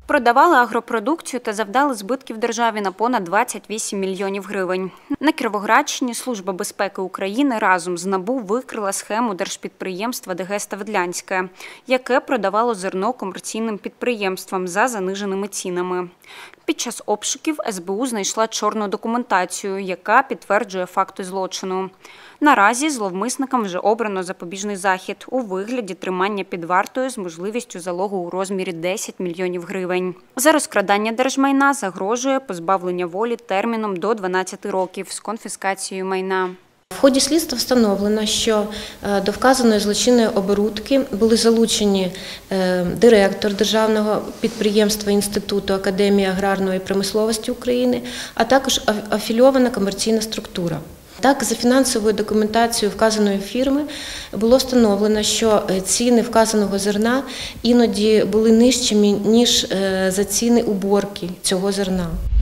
Продавали агропродукцію та завдали збитків державі на понад 28 мільйонів гривень. На Кіровоградщині Служба безпеки України разом з НАБУ викрила схему держпідприємства ДГ «Ставидлянське», яке продавало зерно комерційним підприємствам за заниженими цінами. Під час обшуків СБУ знайшла чорну документацію, яка підтверджує факти злочину. Наразі зловмисникам вже обрано запобіжний захід у вигляді тримання під вартою з можливістю залогу у розмірі 10 мільйонів гривень. За розкрадання держмайна загрожує позбавлення волі терміном до 12 років з конфіскацією майна. В ході слідства встановлено, що до вказаної злочинної оборудки були залучені директор Державного підприємства Інституту Академії аграрної промисловості України, а також афілійована комерційна структура. Так, за фінансовою документацією вказаної фірми було встановлено, що ціни вказаного зерна іноді були нижчими, ніж за ціни уборки цього зерна.